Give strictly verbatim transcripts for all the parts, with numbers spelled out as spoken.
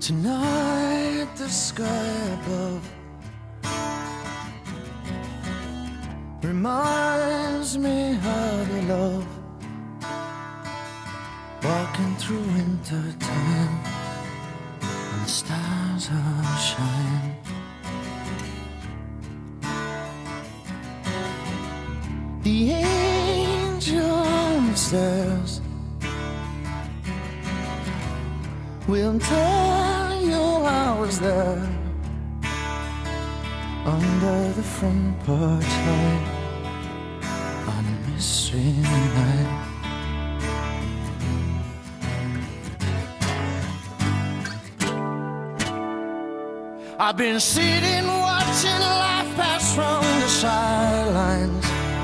Tonight the sky above reminds me of your love. Walking through winter time and the stars are shining. The angel on the stairs will tell you I was there under the front porch light on a mystery night. I've been sitting watching life pass from the sidelines,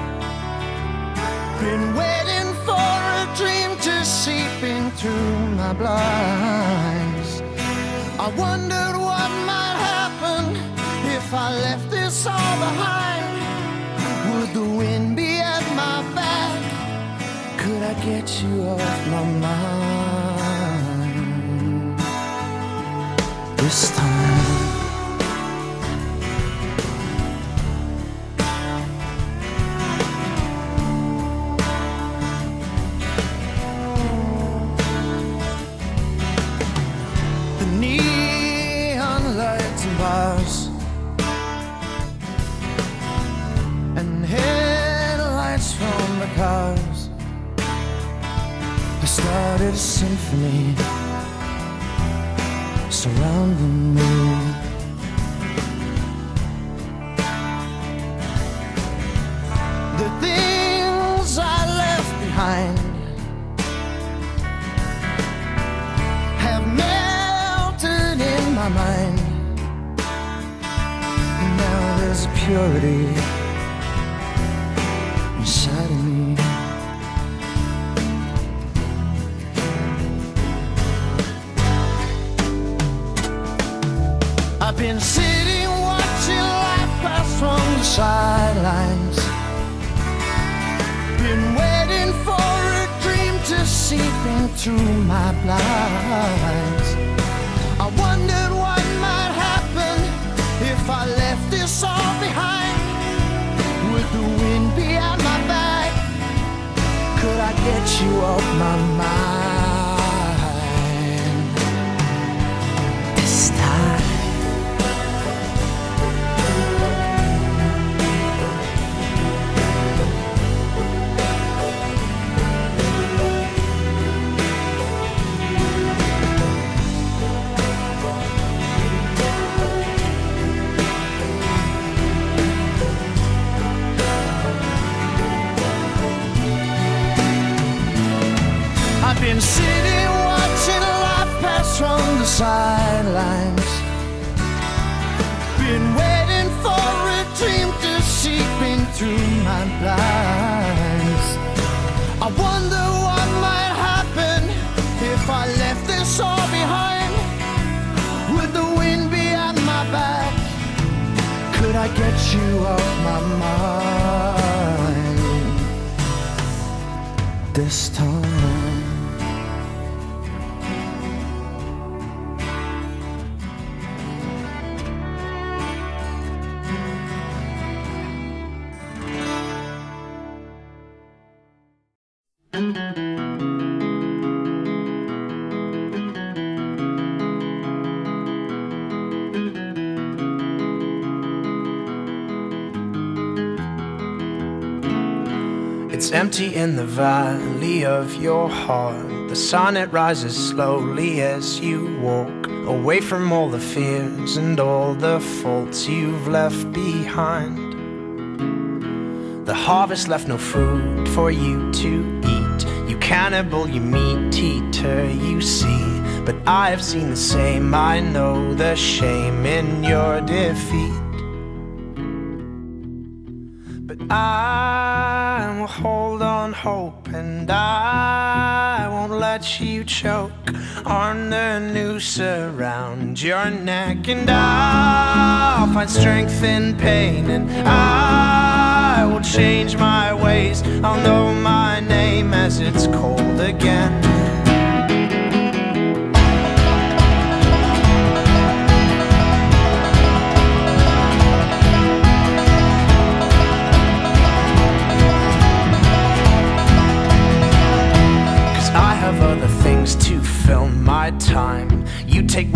been waiting for a dream to seep in through my blinds. I wondered what might happen if I left this all behind. Would the wind be at my back? Could I get you off my mind this time? Bars and headlights from the cars, they started a symphony surrounding me. The things I left behind have melted in my mind. There's a purity inside of me. I've been sitting watching life pass from the sidelines, been waiting for a dream to seep in through my blinds. I wondered what might happen if I left this all behind. Would the wind be at my back? Could I get you off my mind this time? I've been sitting watching life pass from the sidelines, been waiting for a dream to seep in through my blinds. I wonder what might happen if I left this all behind. Would the wind be at my back? Could I get you off my mind this time? It's empty in the valley of your heart. The sun, it rises slowly as you walk away from all the fears and all the faults you've left behind. The harvest left no food for you to eat. You cannibal, you meat eater, you see. But I have seen the same, I know the shame in your defeat. But I will hold on hope, and I won't let you choke on the noose around your neck. And I'll find strength in pain, and I will change my ways. I'll know my name as it's cold again.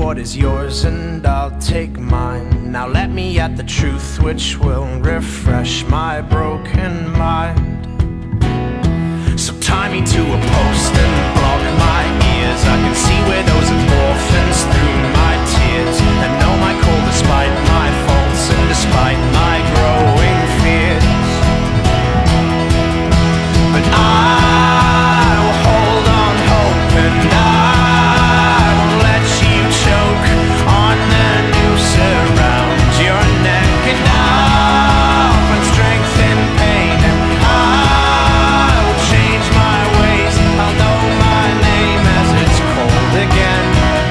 what is yours and I'll take mine. Now let me at the truth which will refresh my broken mind. So tie me to a post and block my ears. I can see where those orphans through my tears, and know my call despite my faults and despite my growing fears. But I will hold on hope, and I won't let you choke on the noose around your neck. And I'll find strength in pain, and I will change my ways. I'll know my name as it's cold again.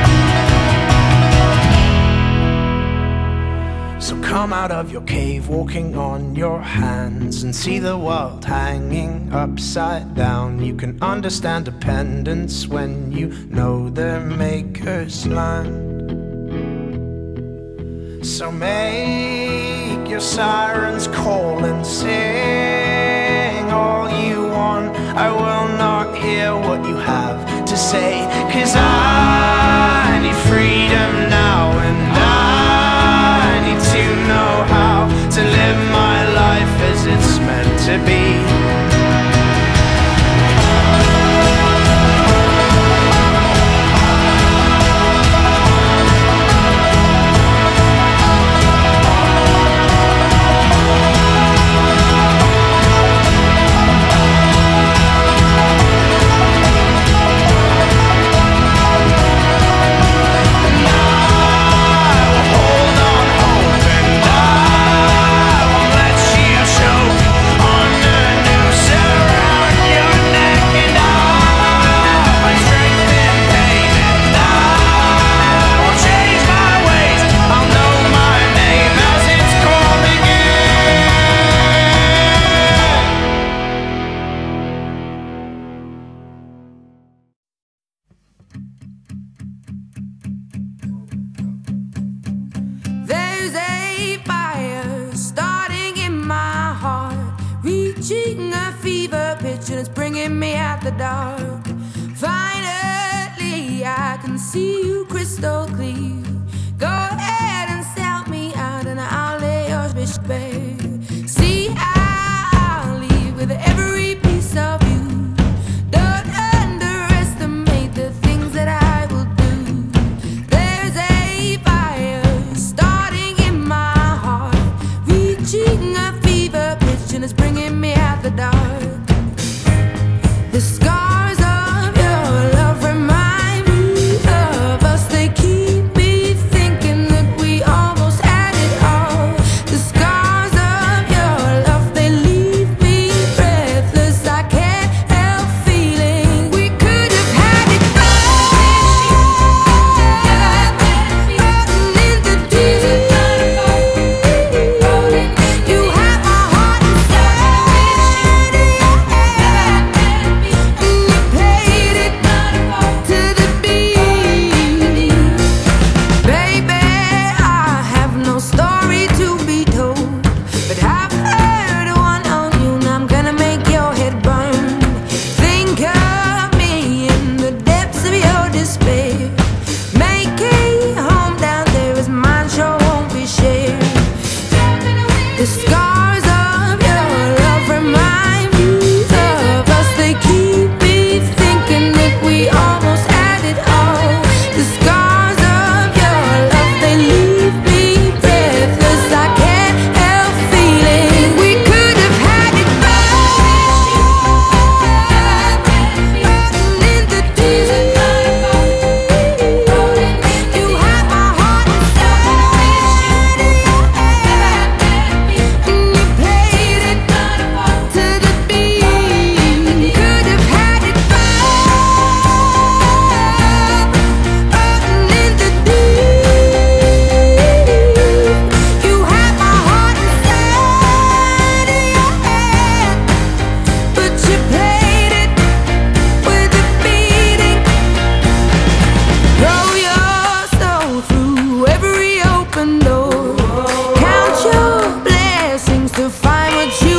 So come out of your cave walking on your hands and see the world hanging upside down. You can understand dependence when you know the maker's land. So make your sirens call and sing all you want. I will not hear what you have to say, 'cause I need freedom now, and I need to know how to live my life as it's meant to be. It's bringing me out the dark. Finally, I can see you crystal clear. Go ahead and sell me out, and I'll lay your bitch bare. See, I'll leave with every piece of you. Don't underestimate the things that I will do. There's a fire starting in my heart, reaching a fever pitch, and it's bringing me out the dark. The scars of your love remind me of us. They keep me thinking that we almost had it all. The scars of your love, they leave me breathless. I can't help feeling we could have had it all. In the deep, you have my heart inside. Played it to the beat. Baby, I have no story to be told, but I've heard one on you, and I'm gonna make your head burn. Think of me in the depths of your despair. Make a home down there as mine sure won't be shared. The scars of your love remind me of us. They keep me thinking that we almost had it all. The scars of your love, they leave me breathless. I can't help feeling we could have had it all. In the deep, you have my heart inside. You played it to the beat. Could have had it all. In the deep, you have my heart inside of your hand, but you played it with a beating. Throw your soul through every open door. Count your blessings to find what you